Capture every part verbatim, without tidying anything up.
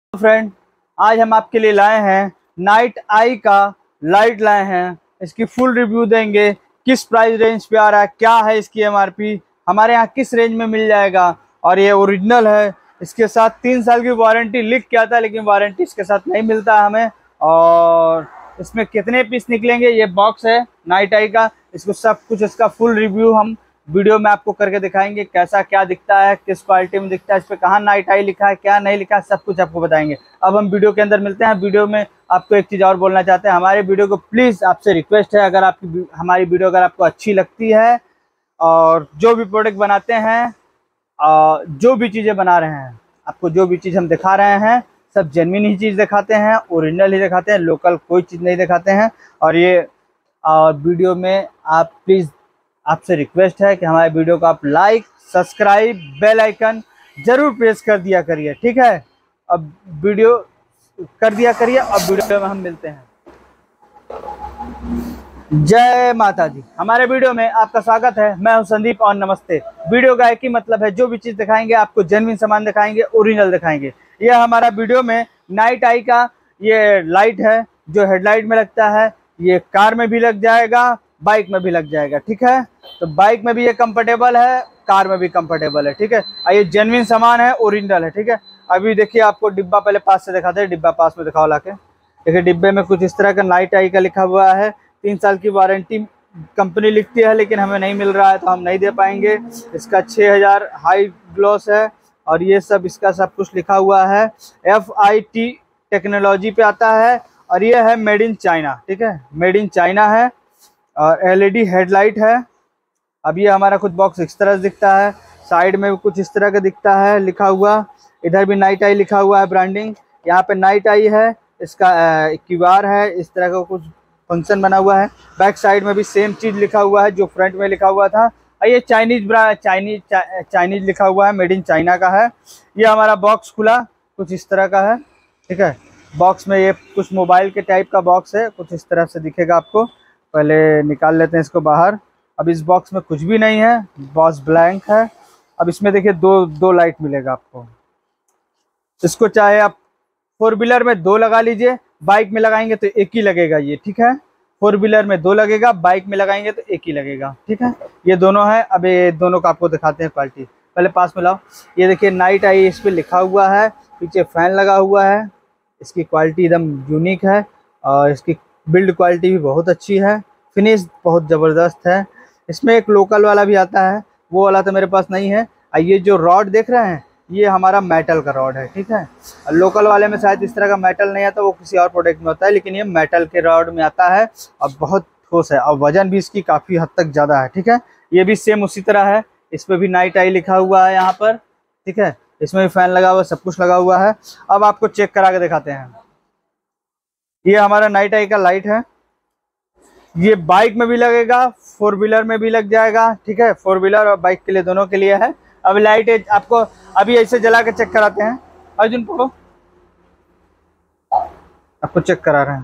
Friend, आज हम आपके लिए लाए हैं नाइट आई का लाइट लाए हैं। इसकी फुल रिव्यू देंगे, किस प्राइस रेंज पे आ रहा है, क्या है इसकी एमआरपी, हमारे यहाँ किस रेंज में मिल जाएगा। और ये ओरिजिनल है, इसके साथ तीन साल की वारंटी लिख के आता है, लेकिन वारंटी इसके साथ नहीं मिलता है हमें। और इसमें कितने पीस निकलेंगे, ये बॉक्स है नाइट आई का, इसको सब कुछ इसका फुल रिव्यू हम वीडियो में आपको करके दिखाएंगे। कैसा क्या दिखता है, किस क्वालिटी में दिखता है, इस पर कहाँ नाइट आई लिखा है, क्या नहीं लिखा है, सब कुछ आपको बताएंगे। अब हम वीडियो के अंदर मिलते हैं। वीडियो में आपको एक चीज़ और बोलना चाहते हैं, हमारे वीडियो को प्लीज़ आपसे रिक्वेस्ट है, अगर आपकी हमारी वीडियो अगर आपको अच्छी लगती है और जो भी प्रोडक्ट बनाते हैं, जो भी चीज़ें बना रहे हैं, आपको जो भी चीज़ हम दिखा रहे हैं सब जेन्युइन ही चीज़ दिखाते हैं, ओरिजिनल ही दिखाते हैं, लोकल कोई चीज़ नहीं दिखाते हैं। और ये वीडियो में आप प्लीज़ आपसे रिक्वेस्ट है कि हमारे वीडियो को आप लाइक, सब्सक्राइब, बेल आइकन जरूर प्रेस कर दिया करिए, ठीक है। अब वीडियो कर दिया करिए, अब वीडियो में हम मिलते हैं। जय माता दी। हमारे वीडियो में आपका स्वागत है, मैं हूं संदीप और नमस्ते। वीडियो का एक ही मतलब है, जो भी चीज़ दिखाएंगे आपको जेन्युइन सामान दिखाएंगे, ओरिजिनल दिखाएंगे। यह हमारा वीडियो में नाइट आई का ये लाइट है जो हेडलाइट में लगता है, ये कार में भी लग जाएगा, बाइक में भी लग जाएगा, ठीक है। तो बाइक में भी ये कंफर्टेबल है, कार में भी कंफर्टेबल है, ठीक है। ये जेन्युइन सामान है, ओरिजिनल है, ठीक है। अभी देखिए आपको डिब्बा पहले पास से दिखाते हैं, डिब्बा पास में दिखाओ लाके। देखिए डिब्बे में कुछ इस तरह का नाइट आई का लिखा हुआ है, तीन साल की वारंटी कंपनी लिखती है, लेकिन हमें नहीं मिल रहा है तो हम नहीं दे पाएंगे। इसका छः हज़ार हाई ग्लॉस है और ये सब इसका सब कुछ लिखा हुआ है, एफ आई टी टेक्नोलॉजी पे आता है। और ये है मेड इन चाइना, ठीक है, मेड इन चाइना है। और एलईडी हेडलाइट है। अब ये हमारा कुछ बॉक्स इस तरह से दिखता है, साइड में भी कुछ इस तरह का दिखता है लिखा हुआ, इधर भी नाइट आई लिखा हुआ है, ब्रांडिंग यहाँ पे नाइट आई है, इसका क्यूआर है, इस तरह का कुछ फंक्शन बना हुआ है। बैक साइड में भी सेम चीज़ लिखा हुआ है जो फ्रंट में लिखा हुआ था। ये चाइनीज ब्रा चाइनीज चाइनीज लिखा हुआ है, मेड इन चाइना का है। ये हमारा बॉक्स खुला कुछ इस तरह का है, ठीक है। बॉक्स में ये कुछ मोबाइल के टाइप का बॉक्स है, कुछ इस तरह से दिखेगा आपको। पहले निकाल लेते हैं इसको बाहर। अब इस बॉक्स में कुछ भी नहीं है, बॉक्स ब्लैंक है। अब इसमें देखिए दो दो लाइट मिलेगा आपको। इसको चाहे आप फोर व्हीलर में दो लगा लीजिए, बाइक में लगाएंगे तो एक ही लगेगा ये, ठीक है। फोर व्हीलर में दो लगेगा, बाइक में लगाएंगे तो एक ही लगेगा, ठीक है। ये दोनों है। अब ये दोनों का आपको दिखाते हैं क्वालिटी। पहले पास में लाओ। ये देखिए नाइट आई इस पर लिखा हुआ है, पीछे फैन लगा हुआ है। इसकी क्वालिटी एकदम यूनिक है और इसकी बिल्ड क्वालिटी भी बहुत अच्छी है, फिनिश बहुत ज़बरदस्त है। इसमें एक लोकल वाला भी आता है, वो वाला तो मेरे पास नहीं है। ये जो रॉड देख रहे हैं ये हमारा मेटल का रॉड है, ठीक है। लोकल वाले में शायद इस तरह का मेटल नहीं आता, वो किसी और प्रोडक्ट में होता है, लेकिन ये मेटल के रॉड में आता है और बहुत ठोस है और वजन भी इसकी काफ़ी हद तक ज़्यादा है, ठीक है। ये भी सेम उसी तरह है, इस पर भी नाइट आई लिखा हुआ है यहाँ पर, ठीक है। इसमें भी फैन लगा हुआ है, सब कुछ लगा हुआ है। अब आपको चेक करा के दिखाते हैं। ये हमारा नाइट आई का लाइट है, ये बाइक में भी लगेगा, फोर व्हीलर में भी लग जाएगा, ठीक है। फोर व्हीलर और बाइक के लिए, दोनों के लिए है। अब लाइट आपको अभी ऐसे जला के चेक कराते हैं। अर्जुन पकड़ो, आपको चेक करा रहे हैं।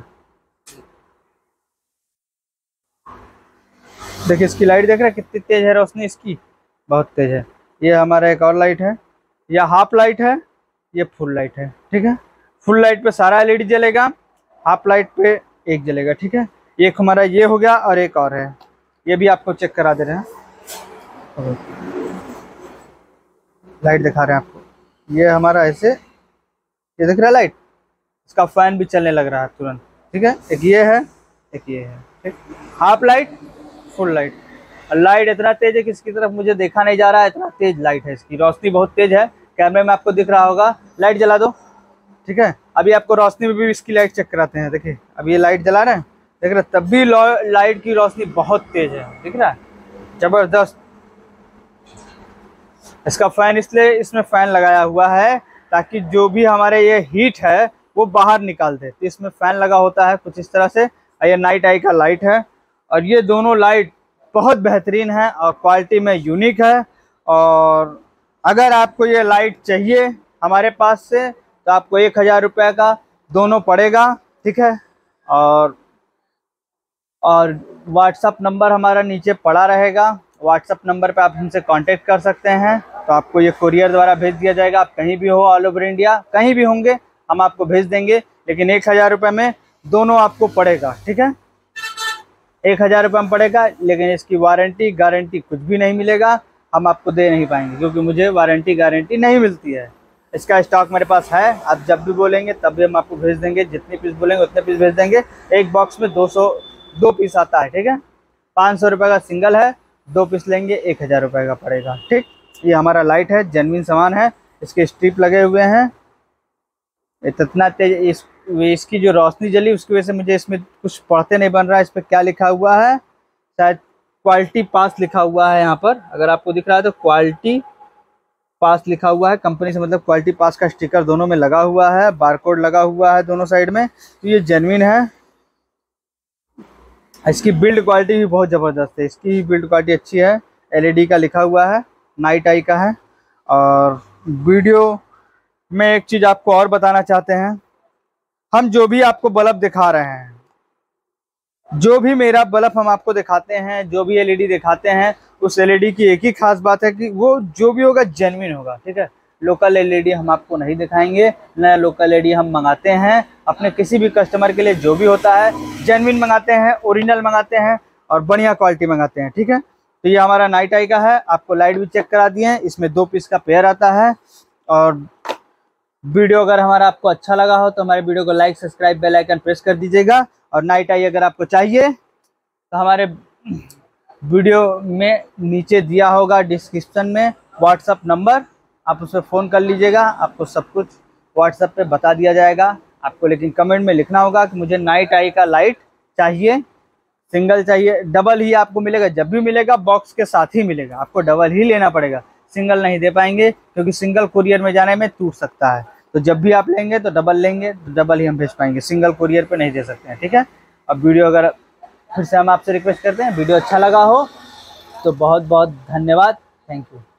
देखिए इसकी लाइट देख रहे हैं कितनी तेज है रोशनी इसकी, बहुत तेज है। ये हमारा एक और लाइट है, यह हाफ लाइट है, ये फुल लाइट है, ठीक है। फुल लाइट पे सारा एलईडी जलेगा, हाफ लाइट पे एक जलेगा, ठीक है। एक हमारा ये हो गया और एक और है, ये भी आपको चेक करा दे रहे हैं। लाइट दिखा रहे हैं आपको, ये हमारा ऐसे, ये दिख रहा है लाइट, इसका फैन भी चलने लग रहा है तुरंत, ठीक है। एक ये है, एक ये है, ठीक। Half light, full light. Light इतना तेज है कि इसकी तरफ मुझे देखा नहीं जा रहा है, इतना तेज लाइट है इसकी, रोशनी बहुत तेज है। कैमरे में आपको दिख रहा होगा। लाइट जला दो, ठीक है। अभी आपको रोशनी में भी इसकी लाइट चेक कराते हैं। देखिए अब ये लाइट जला रहे हैं, देख रहे, तब भी लाइट की रोशनी बहुत तेज है, दिख रहा है, जबरदस्त। इसका फैन इसलिए इसमें फैन लगाया हुआ है ताकि जो भी हमारे ये हीट है वो बाहर निकाल दे, तो इसमें फैन लगा होता है कुछ इस तरह से। ये नाइट आई का लाइट है और ये दोनों लाइट बहुत बेहतरीन है और क्वालिटी में यूनिक है। और अगर आपको ये लाइट चाहिए हमारे पास से तो आपको एक हज़ार रुपये का दोनों पड़ेगा, ठीक है। और और व्हाट्सअप नंबर हमारा नीचे पड़ा रहेगा, व्हाट्सअप नंबर पे आप हमसे कांटेक्ट कर सकते हैं। तो आपको ये कुरियर द्वारा भेज दिया जाएगा, आप कहीं भी हो ऑल ओवर इंडिया, कहीं भी होंगे हम आपको भेज देंगे, लेकिन एक हज़ार रुपये में दोनों आपको पड़ेगा। ठीक है, एक हज़ार रुपये में पड़ेगा, लेकिन इसकी वारंटी गारंटी कुछ भी नहीं मिलेगा, हम आपको दे नहीं पाएंगे, क्योंकि मुझे वारंटी गारंटी नहीं मिलती है। इसका स्टॉक मेरे पास है, आप जब भी बोलेंगे तब भी हम आपको भेज देंगे, जितने पीस बोलेंगे उतने पीस भेज देंगे। एक बॉक्स में दो सौ दो पीस आता है। ठीक है, पाँच सौ रुपये का सिंगल है, दो पीस लेंगे एक हज़ार रुपये का पड़ेगा। ठीक, ये हमारा लाइट है, जेन्युइन सामान है, इसके स्ट्रिप लगे हुए हैं। इतना तेज इस इसकी जो रोशनी जली उसकी वजह से मुझे इसमें कुछ पढ़ते नहीं बन रहा है। इस पर क्या लिखा हुआ है, शायद क्वालिटी पास लिखा हुआ है यहाँ पर, अगर आपको दिख रहा है तो क्वालिटी पास लिखा हुआ है, कंपनी से मतलब क्वालिटी पास का स्टिकर दोनों में लगा हुआ है, बारकोड लगा हुआ है दोनों साइड में, तो ये जेन्युइन है। इसकी बिल्ड क्वालिटी भी बहुत ज़बरदस्त है, इसकी बिल्ड क्वालिटी अच्छी है। एलईडी का लिखा हुआ है, नाइट आई का है। और वीडियो में एक चीज़ आपको और बताना चाहते हैं, हम जो भी आपको बल्ब दिखा रहे हैं, जो भी मेरा बल्ब हम आपको दिखाते हैं, जो भी एलईडी दिखाते हैं, उस एलईडी की एक ही खास बात है कि वो जो भी होगा जेन्युइन होगा। ठीक है, लोकल एलईडी हम आपको नहीं दिखाएंगे, नया लोकल एलईडी हम मंगाते हैं अपने किसी भी कस्टमर के लिए, जो भी होता है जेन्युइन मंगाते हैं, ओरिजिनल मंगाते हैं और बढ़िया क्वालिटी मंगाते हैं। ठीक है, तो ये हमारा नाइट आई का है, आपको लाइट भी चेक करा दिए हैं, इसमें दो पीस का पेयर आता है। और वीडियो अगर हमारा आपको अच्छा लगा हो तो हमारे वीडियो को like subscribe bell icon press कर दीजिएगा। और नाइट आई अगर आपको चाहिए तो हमारे वीडियो में नीचे दिया होगा डिस्क्रिप्शन में व्हाट्सअप नंबर, आप उस पर फ़ोन कर लीजिएगा, आपको सब कुछ व्हाट्सएप पे बता दिया जाएगा। आपको लेकिन कमेंट में लिखना होगा कि मुझे नाइट आई का लाइट चाहिए, सिंगल चाहिए। डबल ही आपको मिलेगा, जब भी मिलेगा बॉक्स के साथ ही मिलेगा, आपको डबल ही लेना पड़ेगा, सिंगल नहीं दे पाएंगे, क्योंकि सिंगल कुरियर में जाने में टूट सकता है। तो जब भी आप लेंगे तो डबल लेंगे, तो डबल ही हम भेज पाएंगे, सिंगल कुरियर पे नहीं दे सकते हैं। ठीक है, अब वीडियो अगर फिर से हम आपसे रिक्वेस्ट करते हैं, वीडियो अच्छा लगा हो तो बहुत बहुत धन्यवाद, थैंक यू।